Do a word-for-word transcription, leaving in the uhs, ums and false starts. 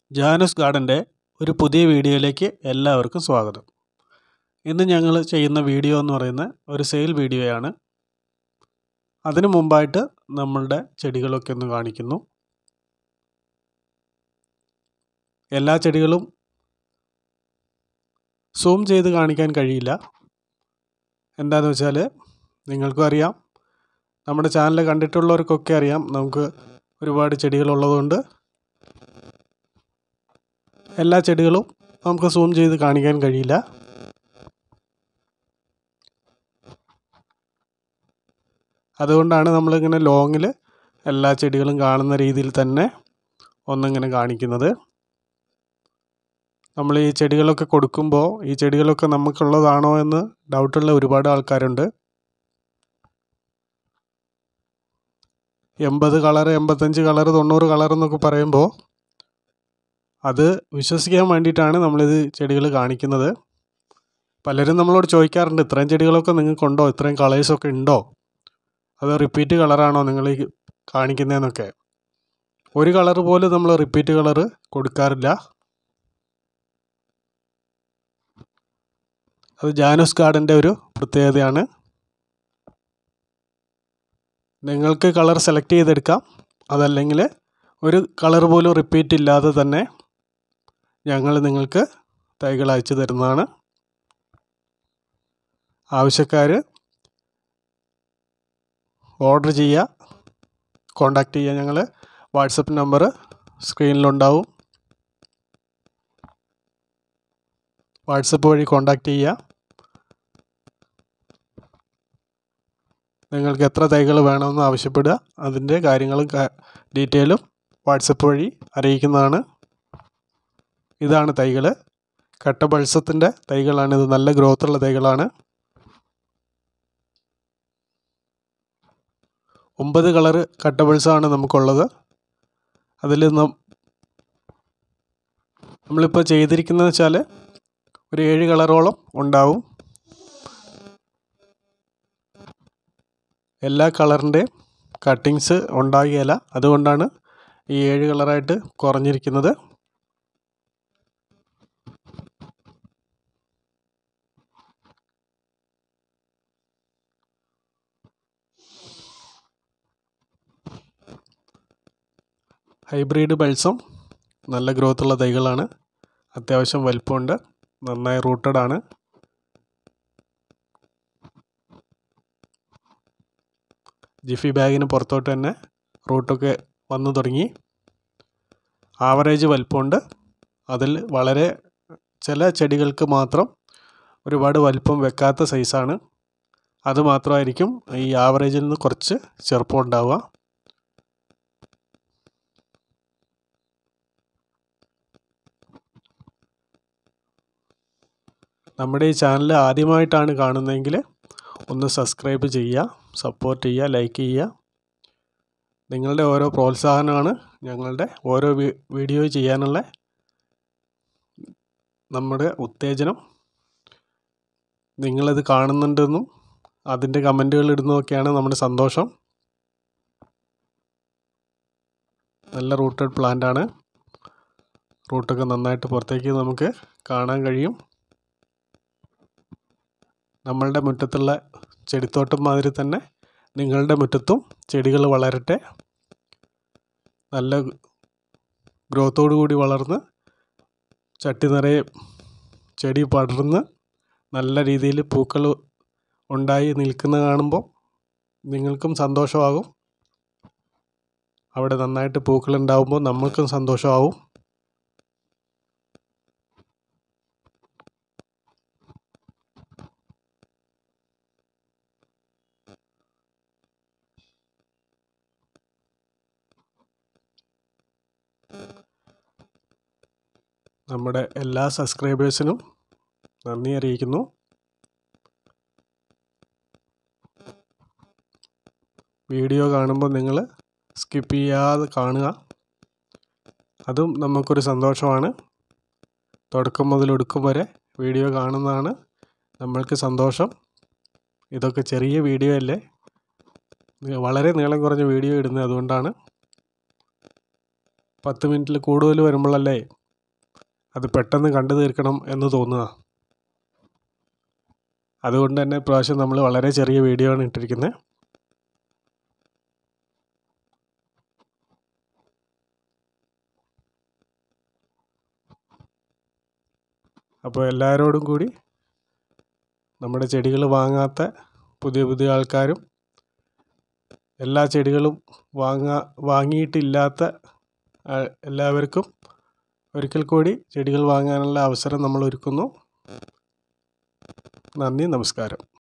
Janus ഗാർഡൻ്റെ ഒരു പുതിയ വീഡിയോയിലേക്ക് എല്ലാവർക്കും സ്വാഗതം. ഇന്ന് ഞങ്ങൾ ചെയ്യുന്ന വീഡിയോ എന്ന് പറയുന്നത് ഒരു സെയിൽ വീഡിയോയാണ്. അതിനു മുമ്പായിട്ട് നമ്മളുടെ ചെടികളൊക്കെ ഒന്ന് കാണിക്കുന്നു. എല്ലാ ചെടികളും സൂം ചെയ്ത് കാണിക്കാൻ കഴിയില്ല. എന്താണെന്ന് വെച്ചാൽ നിങ്ങൾക്കും അറിയാം, നമ്മുടെ ചാനൽ കണ്ടിട്ടുള്ളവർക്കൊക്കെ അറിയാം, നമുക്ക് ഒരുപാട് ചെടികളുള്ളതുകൊണ്ട് എല്ലാ ചെടികളും നമുക്ക് സൂം ചെയ്ത് കാണിക്കാൻ കഴിയില്ല. അതുകൊണ്ടാണ് നമ്മളിങ്ങനെ ലോങ്ങിൽ എല്ലാ ചെടികളും കാണുന്ന രീതിയിൽ തന്നെ ഒന്നിങ്ങനെ കാണിക്കുന്നത്. നമ്മൾ ഈ ചെടികളൊക്കെ കൊടുക്കുമ്പോൾ ഈ ചെടികളൊക്കെ നമുക്കുള്ളതാണോ എന്ന് ഡൗട്ടുള്ള ഒരുപാട് ആൾക്കാരുണ്ട്. എൺപത് കളർ, എൺപത്തഞ്ച് കളർ, തൊണ്ണൂറ് കളർ എന്നൊക്കെ പറയുമ്പോൾ അത് വിശ്വസിക്കാൻ വേണ്ടിയിട്ടാണ് നമ്മളിത് ചെടികൾ കാണിക്കുന്നത്. പലരും നമ്മളോട് ചോദിക്കാറുണ്ട്, ഇത്രയും ചെടികളൊക്കെ നിങ്ങൾക്കുണ്ടോ, ഇത്രയും കളേഴ്സൊക്കെ ഉണ്ടോ, അത് റിപ്പീറ്റ് കളറാണോ നിങ്ങൾ ഈ കാണിക്കുന്നതെന്നൊക്കെ. ഒരു കളർ പോലും നമ്മൾ റിപ്പീറ്റ് കളർ കൊടുക്കാറില്ല. അത് ജാനൂസ് ഗാർഡൻ്റെ ഒരു പ്രത്യേകതയാണ്. നിങ്ങൾക്ക് കളർ സെലക്ട് ചെയ്തെടുക്കാം, അതല്ലെങ്കിൽ ഒരു കളർ പോലും റിപ്പീറ്റ് ഇല്ലാതെ തന്നെ ഞങ്ങൾ നിങ്ങൾക്ക് തൈകൾ അയച്ചു തരുന്നതാണ്. ആവശ്യക്കാർ ഓർഡർ ചെയ്യുക, കോൺടാക്റ്റ് ചെയ്യുക. ഞങ്ങൾ വാട്സപ്പ് നമ്പർ സ്ക്രീനിലുണ്ടാവും. വാട്സപ്പ് വഴി കോൺടാക്റ്റ് ചെയ്യുക. നിങ്ങൾക്ക് എത്ര തൈകൾ വേണമെന്ന് ആവശ്യപ്പെടുക, അതിൻ്റെ കാര്യങ്ങളും ഡീറ്റെയിലും വാട്സപ്പ് വഴി അറിയിക്കുന്നതാണ്. ഇതാണ് തൈകൾ, കട്ട ബൾസത്തിൻ്റെ തൈകളാണിത്. നല്ല ഗ്രോത്തുള്ള തൈകളാണ്. ഒമ്പത് കളറ് കട്ട ബൾസാണ് നമുക്കുള്ളത്. അതിൽ നമ്മളിപ്പോൾ ചെയ്തിരിക്കുന്നത് വെച്ചാൽ ഒരു ഏഴ് കളറോളം ഉണ്ടാവും. എല്ലാ കളറിൻ്റെയും കട്ടിങ്സ് ഉണ്ടാകുകയില്ല, അതുകൊണ്ടാണ് ഈ ഏഴ് കളറായിട്ട് കുറഞ്ഞിരിക്കുന്നത്. ഹൈബ്രിഡ് ബൾസും നല്ല ഗ്രോത്തുള്ള തൈകളാണ്. അത്യാവശ്യം വലിപ്പമുണ്ട്, നന്നായി റൂട്ടഡ് ആണ്. ജിഫി ബാഗിന് പുറത്തോട്ട് തന്നെ റൂട്ടൊക്കെ വന്നു തുടങ്ങി. ആവറേജ് വലിപ്പമുണ്ട്. അതിൽ വളരെ ചില ചെടികൾക്ക് മാത്രം ഒരുപാട് വലിപ്പം വെക്കാത്ത സൈസാണ്. അത് മാത്രമായിരിക്കും ഈ ആവറേജിൽ നിന്ന് കുറച്ച് ചെറുപ്പം ഉണ്ടാവുക. നമ്മുടെ ഈ ചാനൽ ആദ്യമായിട്ടാണ് കാണുന്നതെങ്കിൽ ഒന്ന് സബ്സ്ക്രൈബ് ചെയ്യുക, സപ്പോർട്ട് ചെയ്യുക, ലൈക്ക് ചെയ്യുക. നിങ്ങളുടെ ഓരോ പ്രോത്സാഹനമാണ് ഞങ്ങളുടെ ഓരോ വീഡിയോ ചെയ്യാനുള്ള നമ്മുടെ ഉത്തേജനം. നിങ്ങളത് കാണുന്നുണ്ടെന്നും അതിൻ്റെ കമൻറ്റുകൾ ഇടുന്നതൊക്കെയാണ് നമ്മുടെ സന്തോഷം. നല്ല റൂട്ടഡ് പ്ലാന്റാണ്. റൂട്ടൊക്കെ നന്നായിട്ട് പുറത്തേക്ക് നമുക്ക് കാണാൻ കഴിയും. നമ്മളുടെ മുറ്റത്തുള്ള ചെടിത്തോട്ടം മാതിരി തന്നെ നിങ്ങളുടെ മുറ്റത്തും ചെടികൾ വളരട്ടെ. നല്ല ഗ്രോത്തോടു കൂടി വളർന്ന് ചട്ടി നിറയെ ചെടി പടർന്ന് നല്ല രീതിയിൽ പൂക്കൾ ഉണ്ടായി നിൽക്കുന്ന കാണുമ്പോൾ നിങ്ങൾക്കും സന്തോഷമാകും. അവിടെ നന്നായിട്ട് പൂക്കൾ ഉണ്ടാകുമ്പോൾ നമ്മൾക്കും സന്തോഷമാവും. നമ്മുടെ എല്ലാ സബ്സ്ക്രൈബേഴ്സിനും നന്ദി അറിയിക്കുന്നു. വീഡിയോ കാണുമ്പോൾ നിങ്ങൾ സ്കിപ്പ് ചെയ്യാതെ കാണുക, അതും നമുക്കൊരു സന്തോഷമാണ്. തുടക്കം മുതൽ ഒടുക്കം വരെ വീഡിയോ കാണുന്നതാണ് നമ്മൾക്ക് സന്തോഷം. ഇതൊക്കെ ചെറിയ വീഡിയോ അല്ലേ, വളരെ നീളം കുറഞ്ഞ വീഡിയോ ഇടുന്നത്. അതുകൊണ്ടാണ് പത്ത് മിനിറ്റിൽ കൂടുതൽ വരുമ്പോഴല്ലേ അത് പെട്ടെന്ന് കണ്ടു തീർക്കണം എന്ന് തോന്നുക. അതുകൊണ്ട് തന്നെ ഇപ്രാവശ്യം നമ്മൾ വളരെ ചെറിയ വീഡിയോ ആണ് ഇട്ടിരിക്കുന്നത്. അപ്പോൾ എല്ലാവരോടും കൂടി നമ്മുടെ ചെടികൾ വാങ്ങാത്ത പുതിയ പുതിയ ആൾക്കാരും എല്ലാ ചെടികളും വാങ്ങാ വാങ്ങിയിട്ടില്ലാത്ത എല്ലാവർക്കും ഒരിക്കൽ കൂടി ചെടികൾ വാങ്ങാനുള്ള അവസരം നമ്മൾ ഒരുക്കുന്നു. നന്ദി, നമസ്കാരം.